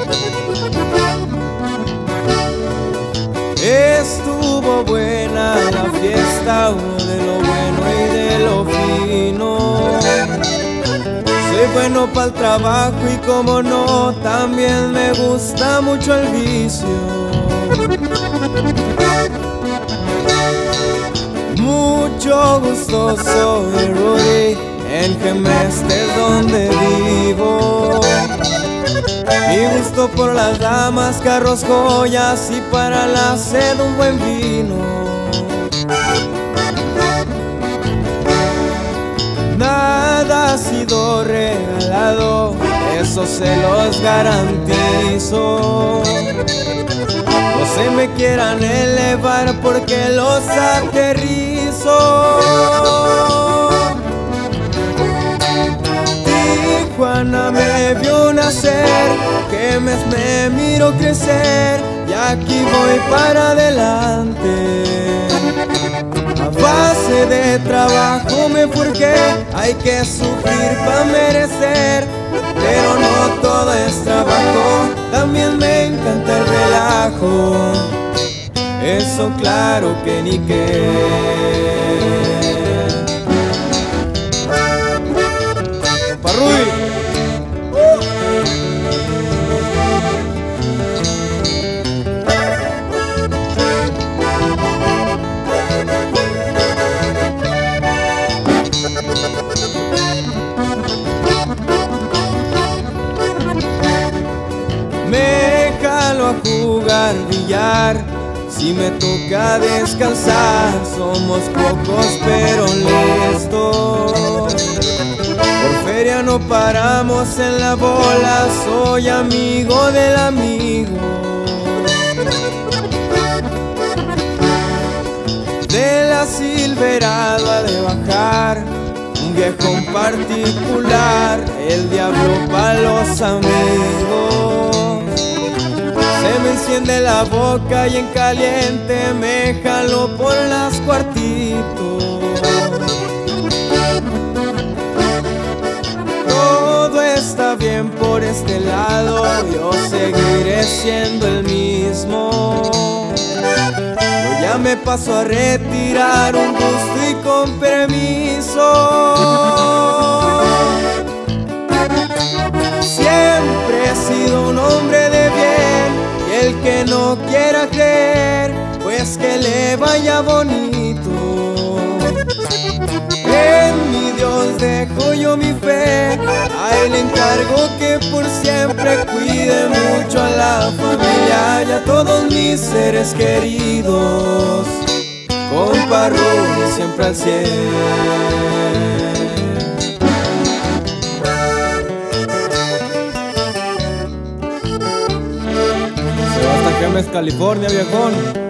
Estuvo buena la fiesta, de lo bueno y de lo fino. Soy bueno para el trabajo y como no, también me gusta mucho el vicio. Mucho gusto, soy Rudy, en Gemeste es donde vivo. Mi gusto por las damas, carros, joyas y para la sed un buen vino. Nada ha sido regalado, eso se los garantizo. No se me quieran elevar porque los aterrizo. Tijuana me vio nacer, Gemes me miro crecer y aquí voy para adelante. A base de trabajo me forjé, hay que sufrir para merecer, pero no todo es trabajo, también me encanta el relajo. Eso claro que ni qué. Parruy. Me jalo a jugar billar, si me toca descansar, somos pocos pero listos. Por feria no paramos en la bola, soy amigo del amigo. De la Silverado ha de bajar un viejo en particular, el diablo pa' los amigos. Se me enciende la boca y en caliente me jalo por las cuartitos. Todo está bien por este lado, yo seguiré siendo el mismo. Yo ya me paso a retirar, un gusto y con permiso. Siempre he sido un hombre de bien, y el que no quiera creer, pues que le vaya bonito. En mi Dios dejo yo mi fe, a él encargo que por siempre cuide mucho a la familia y a todos mis seres queridos. Compa Rudy siempre al 100. Se va hasta Gemes, California, viejón.